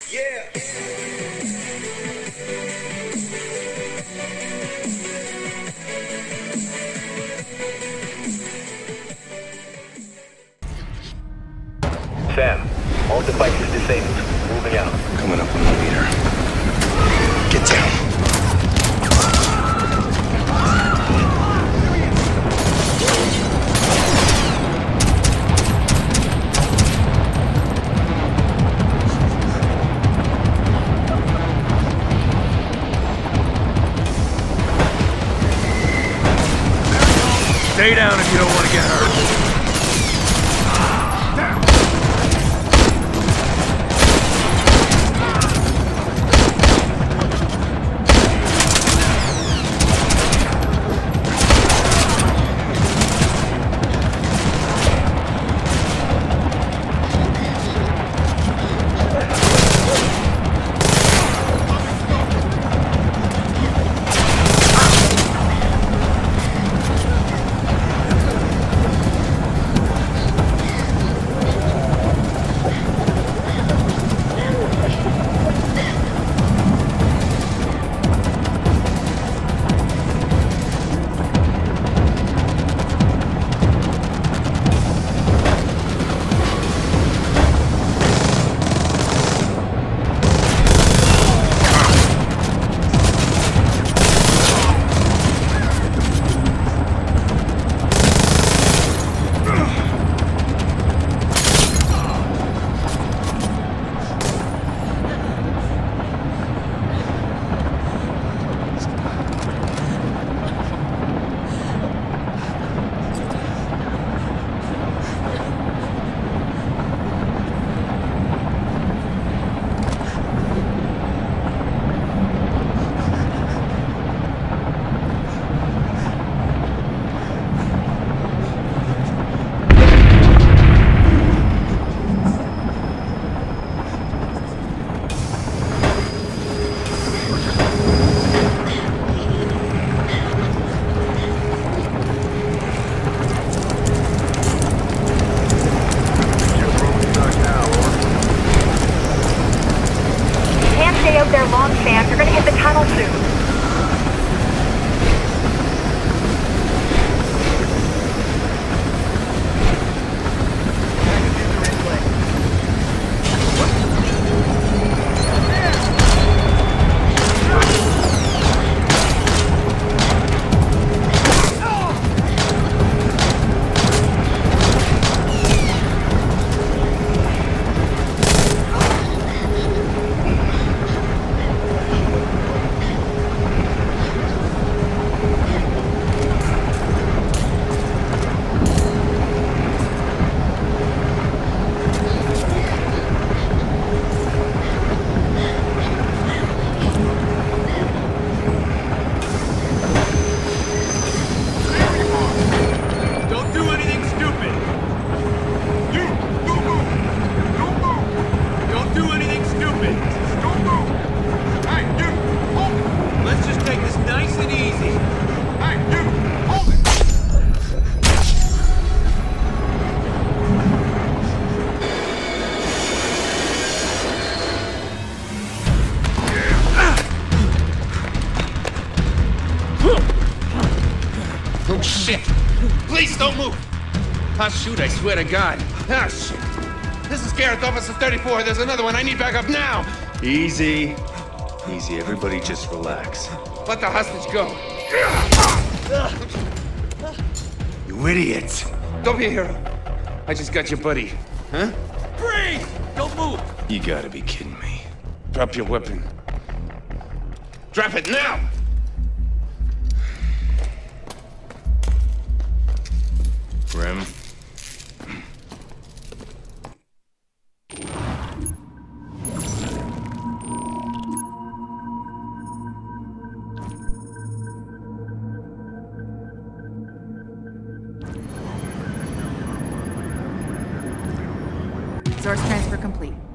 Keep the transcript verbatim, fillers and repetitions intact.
Sam, all devices disabled. Moving out. Coming up on the leader. Get down. Stay down if you don't want to get hurt. Oh, shit! Please don't move! Ah, shoot, I swear to God. Ah, shit. This is Gareth, Officer thirty-four. There's another one. I need backup now! Easy. Easy, everybody just relax. Let the hostage go. You idiot! Don't be a hero. I just got your buddy. Huh? Freeze! Don't move! You gotta be kidding me. Drop your weapon. Drop it now! Rem. Source transfer complete.